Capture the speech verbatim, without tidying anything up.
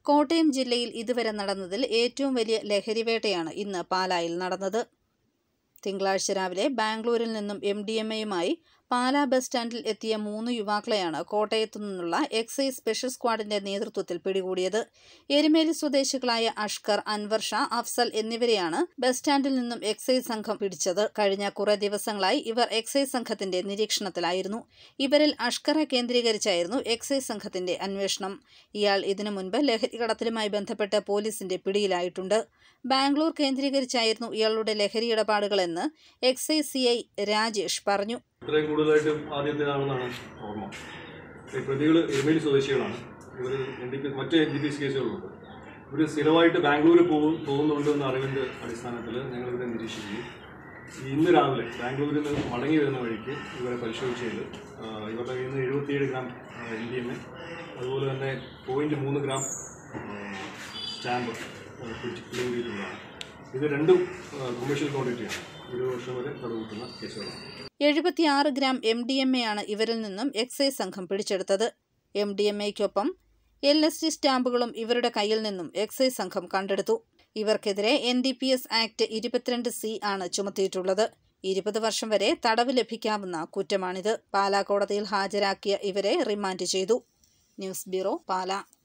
കോട്ടയം ജില്ലയിൽ ഇതുവരെ നടന്നതിൽ ഏറ്റവും വലിയ ലഹരിവേട്ടയാണ് ഇന്ന് പാലായിൽ നടന്നത്. തിങ്കളാഴ്ച രാവിലെ ബാംഗ്ലൂരിൽ നിന്നും എം ഡി എം എയുമായി പാലാ ബസ് സ്റ്റാൻഡിൽ എത്തിയ മൂന്ന് യുവാക്കളെയാണ് കോട്ടയത്തു നിന്നുള്ള എക്സൈസ് സ്പെഷ്യൽ സ്ക്വാഡിന്റെ നേതൃത്വത്തിൽ പിടികൂടിയത്. എരുമേലി സ്വദേശികളായ അഷ്കർ, അൻവർ ഷാ, അഫ്സൽ എന്നിവരെയാണ് ബസ് സ്റ്റാൻഡിൽ നിന്നും എക്സൈസ് സംഘം പിടിച്ചത്. കഴിഞ്ഞ കുറെ ദിവസങ്ങളായി ഇവർ എക്സൈസ് സംഘത്തിന്റെ നിരീക്ഷണത്തിലായിരുന്നു. ഇവരിൽ അഷ്കറെ കേന്ദ്രീകരിച്ചായിരുന്നു എക്സൈസ് സംഘത്തിന്റെ അന്വേഷണം. ഇയാൾ ഇതിനു മുൻപ് ലഹരി കടത്തലുമായി ബന്ധപ്പെട്ട് പോലീസിന്റെ പിടിയിലായിട്ടുണ്ട്. ബാംഗ്ലൂർ കേന്ദ്രീകരിച്ചായിരുന്നു ഇയാളുടെ ലഹരി ഇടപാടുകളെന്ന് എക്സൈസ് സി ഐ രാജേഷ് പറഞ്ഞു. ഇത്രയും കൂടുതലായിട്ടും ആദ്യത്തേതാണെന്നാണ് ഓർമ്മ. പ്രതികൾ എരുമേലി സ്വദേശികളാണ്. ഇവർ മറ്റ് എൻ ഡി പി എസ് കേസുകളുണ്ട്. ഇവർ സ്ഥിരമായിട്ട് ബാംഗ്ലൂർ പോകും പോകുന്നുണ്ട് എന്ന അറിവിൻ്റെ അടിസ്ഥാനത്തിൽ ഞങ്ങളിവരെ നിരീക്ഷിക്കുകയും ഇന്ന് രാവിലെ ബാംഗ്ലൂരിൽ നിന്ന് മടങ്ങി വരുന്ന വഴിക്ക് ഇവരെ പരിശോധിച്ചതിൽ ഇവരുടെ കയ്യിൽ നിന്ന് എഴുപത്തിയേഴ് gram N D M A അതുപോലെ തന്നെ പോയിൻറ്റ് മൂന്ന് ഗ്രാം സ്റ്റാമ്പ് പിടികൂടിയിട്ടുള്ളതാണ്. ഇത് രണ്ടും കൊമേഴ്ഷ്യൽ ക്വാണ്ടിറ്റിയാണ്. ഒരു വർഷം വരെ തടവുകൂട്ടുന്ന കേസുകളാണ്. എഴുപത്തിയാറ് gram M D M A ആണ് ഇവരിൽ നിന്നും എക്സൈസ് സംഘം പിടിച്ചെടുത്തത്. എം ഡി എം എയ്ക്കൊപ്പം എൽ എസ് ടി സ്റ്റാമ്പുകളും ഇവരുടെ കയ്യിൽ നിന്നും എക്സൈസ് സംഘം കണ്ടെടുത്തു. ഇവർക്കെതിരെ N D P S act ഇരുപത്തിരണ്ട് സി ആണ് ചുമത്തിയിട്ടുള്ളത്. ഇരുപത് വർഷം വരെ തടവ് ലഭിക്കാവുന്ന കുറ്റമാണിത്. പാലാ കോടതിയിൽ ഹാജരാക്കിയ ഇവരെ റിമാൻഡ് ചെയ്തു. News bureau, Pala.